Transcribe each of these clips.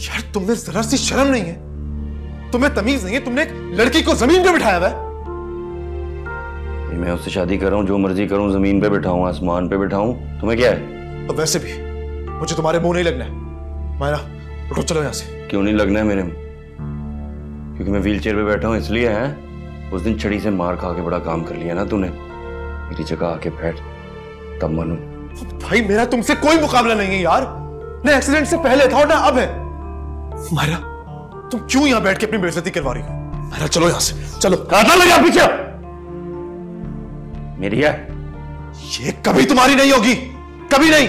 यार तुमने जरा सी शर्म नहीं है, तुम्हें तमीज नहीं है, तुमने एक लड़की को जमीन पे बिठाया हुआ है। मैं उससे शादी कर रहा हूँ, जो मर्जी करूँ, जमीन पे बिठाऊं, आसमान पे बिठाऊं, तुम्हें क्या है? अब वैसे भी मुझे तुम्हारे मुंह नहीं लगना है। मायरा उठो, चलो यहाँ से। क्यों नहीं लगना है मेरे मुंह? क्योंकि मैं व्हीलचेयर पे बैठा हूँ इसलिए है? उस दिन छड़ी से मार खा के बड़ा काम कर लिया ना तूने। मेरी जगह आके बैठ, तब मानू। भाई मेरा तुमसे कोई मुकाबला नहीं है यार, ना एक्सीडेंट से पहले था और ना अब है। मायरा तुम क्यों यहाँ बैठ के अपनी बेइज्जती करवा रही हो? मायरा चलो यहाँ से, चलो। कहाँ लगा पीछे? मेरी है ये, कभी तुम्हारी नहीं होगी, कभी नहीं।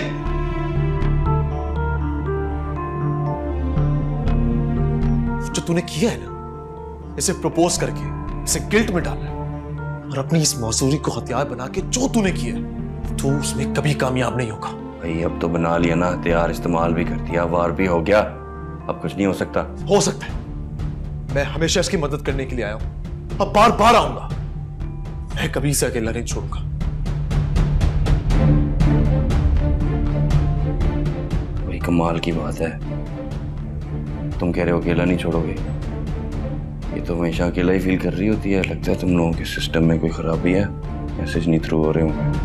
जो तूने किया है ना, इसे प्रपोज करके इसे गिल्ट में डालना है और अपनी इस मौजूरी को हथियार बना के जो तूने किया है, तो उसमें कभी कामयाब नहीं होगा। भाई अब तो बना लिया ना हथियार, इस्तेमाल भी कर दिया, वार भी हो गया, अब कुछ नहीं हो सकता। हो सकता है, मैं हमेशा इसकी मदद करने के लिए आया हूं, अब बार बार आऊंगा। मैं कभी इसे अकेला नहीं छोड़ूंगा। वही कमाल की बात है, तुम कह रहे हो अकेला नहीं छोड़ोगे, ये तो हमेशा अकेला ही फील कर रही होती है। लगता है तुम लोगों के सिस्टम में कोई खराबी है, मैसेज नहीं थ्रू हो रहे होंगे।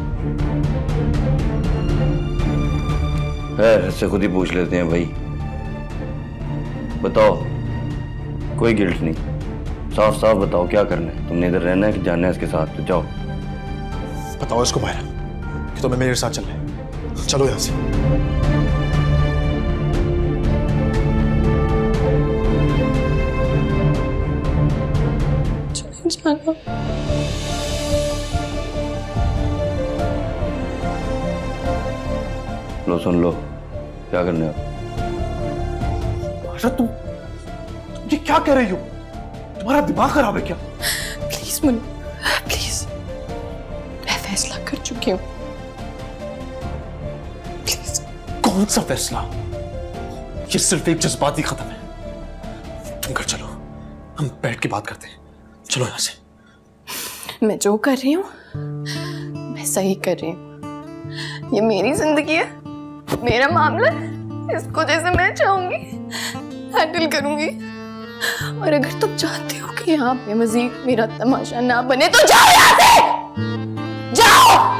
इससे खुद ही पूछ लेते हैं भाई, बताओ। कोई गिल्ट नहीं, साफ साफ बताओ क्या करना है। तुमने इधर रहना है कि जाना है इसके साथ? तो जाओ बताओ इसको मायरा कि तुम्हें मेरे साथ चलना है। चलो यहां से। जाना। लो सुन लो, क्या करना है? मायरा तुम ये क्या कह रही हो? तुम्हारा दिमाग खराब है क्या? प्लीज मुन्ना, प्लीज, मैं फैसला कर चुकी हूँ। प्लीज। कौन सा फैसला? ये सिर्फ एक जज्बाती खत्म है। तुम घर चलो, हम बैठ के बात करते हैं। चलो यहां से। मैं जो कर रही हूँ मैं सही कर रही हूँ। ये मेरी जिंदगी है, मेरा मामला है, इसको जैसे मैं चाहूंगी हैंडल करूंगी। और अगर तुम चाहते हो कि यहाँ पे मजीद मेरा तमाशा ना बने तो जाओ यहाँ से, जाओ।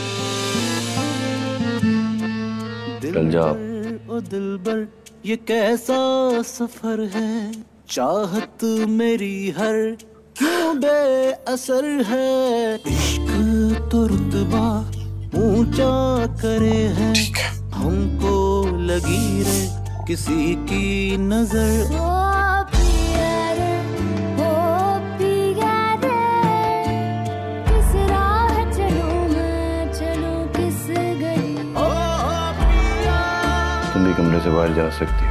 चल जाओ। ओ दिलबर ये कैसा सफर है, चाहत मेरी हर क्यों बेअसर है। इश्क तो रुतबा ऊंचा करे है, हमको लगी रे किसी की नजर। तुम भी कमरे से बाहर जा सकती हो।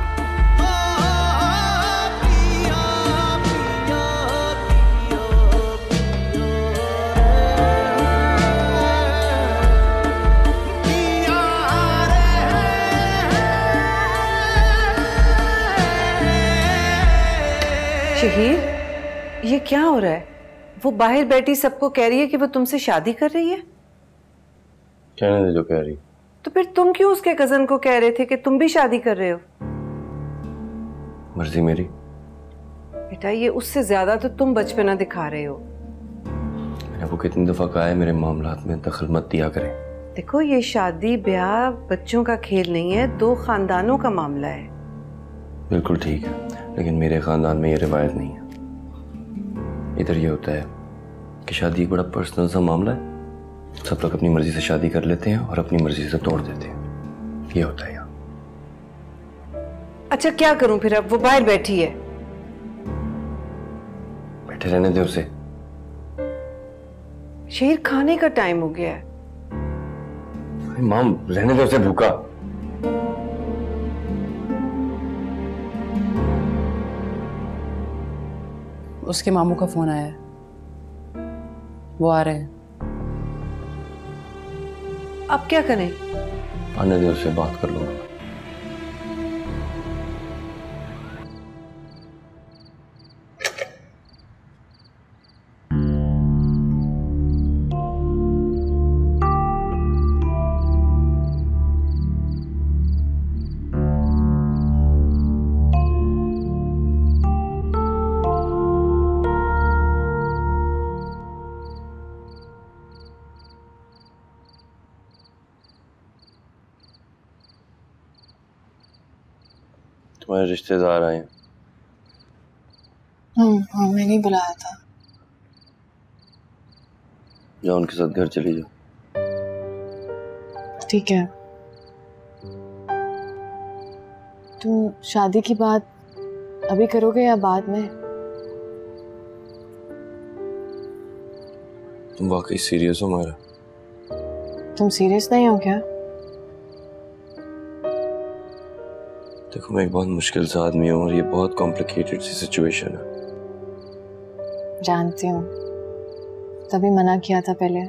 शहीर, ये क्या हो रहा है? वो बाहर बैठी सबको कह रही है कि वो तुमसे शादी कर रही है। कहने दे जो कह रही। तो फिर तुम क्यों उसके कजन को कह रहे थे कि तुम भी शादी कर रहे हो? मर्जी मेरी। बेटा ये उससे ज्यादा तो तुम बचपना दिखा रहे हो। मैंने वो कितनी दफा कहा है मेरे मामलात में दखल मत दिया करें। देखो ये शादी ब्याह बच्चों का खेल नहीं है, दो खानदानों का मामला है। बिल्कुल ठीक है, लेकिन मेरे खानदान में ये रिवायत नहीं है। इधर ये होता है कि शादी एक बड़ा पर्सनल सा मामला है, सब लोग अपनी मर्जी से शादी कर लेते हैं और अपनी मर्जी से तोड़ देते हैं, ये होता है यहाँ। अच्छा क्या करूं फिर? अब वो बाहर बैठी है। बैठे रहने दे उसे। शेर खाने का टाइम हो गया है। माम रहने दे उसे भूखा। उसके मामू का फोन आया है, वो आ रहे हैं। अब क्या करें? आने दे उसे, बात कर लूंगा। तुम्हारे रिश्तेदार आए हैं। हाँ, मैंने ही बुलाया था। जाओ उनके साथ घर चली जाओ। ठीक है। तुम शादी की बात अभी करोगे या बाद में? तुम वाकई सीरियस हो मायरा? तुम सीरियस नहीं हो क्या? देखो मैं एक बहुत मुश्किल सा आदमी हूँ और ये बहुत कॉम्प्लिकेटेड सी सिचुएशन है। जानती हूँ, तभी मना किया था पहले।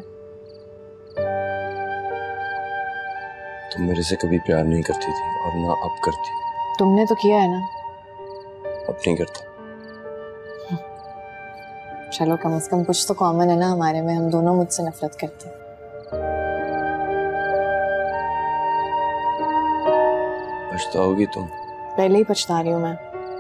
तुम मेरे से कभी प्यार नहीं करती थी और ना अब करती। तुमने तो किया है ना। अब नहीं करता। चलो कम से कम कुछ तो कॉमन है ना हमारे में, हम दोनों मुझसे नफरत करते हैं। पछताओगी तुम? पहले ही पछता रही हूँ मैं,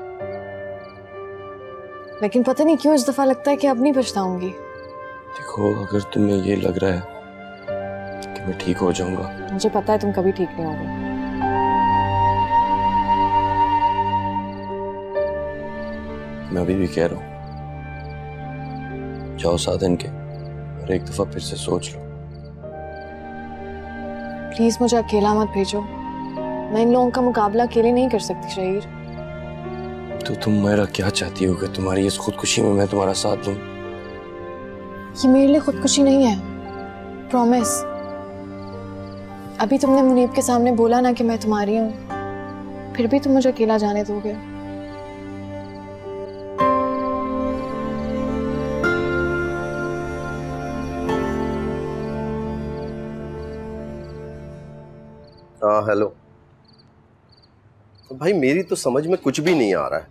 लेकिन पता नहीं क्यों इस दफा लगता है कि अब नहीं पछताऊंगी। देखो अगर तुम्हें ये लग रहा है कि मैं ठीक हो जाऊंगा, मुझे पता है तुम कभी ठीक नहीं होगे। मैं अभी भी कह रहा हूँ जाओ 7 दिन के और एक दफा फिर से सोच लो। प्लीज मुझे अकेला मत भेजो, मैं इन लोगों का मुकाबला अकेले नहीं कर सकती शहीर। तो तुम मेरा क्या चाहती हो कि तुम्हारी इस खुदकुशी में मैं तुम्हारा साथ दूं? ये मेरे लिए खुदकुशी नहीं है, प्रॉमिस। अभी तुमने मुनीब के सामने बोला ना कि मैं तुम्हारी हूँ, फिर भी तुम मुझे अकेला जाने दोगे? हाँ हेलो भाई, मेरी तो समझ में कुछ भी नहीं आ रहा है।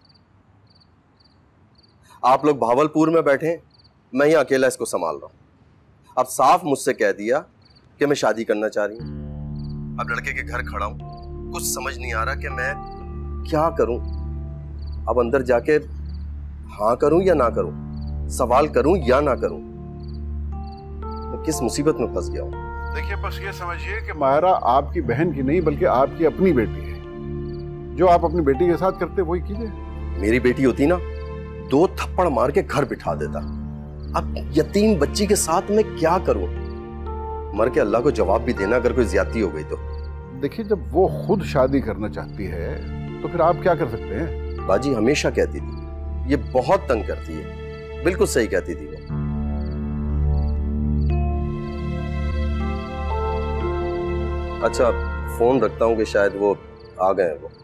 आप लोग भावलपुर में बैठे हैं, मैं यहाँ अकेला इसको संभाल रहा हूँ। अब साफ मुझसे कह दिया कि मैं शादी करना चाह रही हूँ। अब लड़के के घर खड़ा हूँ, कुछ समझ नहीं आ रहा कि मैं क्या करूँ। अब अंदर जाके हाँ करूँ या ना करूँ, सवाल करूँ या ना करूँ, मैं किस मुसीबत में फंस गया हूँ। देखिए बस ये समझिए कि मायरा आपकी बहन की नहीं बल्कि आपकी अपनी बेटी है। जो आप अपनी बेटी के साथ करते वही कीजिए। मेरी बेटी होती ना, 2 थप्पड़ मार के घर बिठा देता। अब यतीम बच्ची के साथ मैं क्या करूं? मर के अल्लाह को जवाब भी देना अगर कोई ज्यादती हो गई तो। देखिए जब वो खुद शादी करना चाहती है तो फिर आप क्या कर सकते हैं? बाजी हमेशा कहती थी ये बहुत तंग करती है, बिल्कुल सही कहती थी वो। अच्छा फोन रखता हूँ कि शायद वो आ गए हैं वो।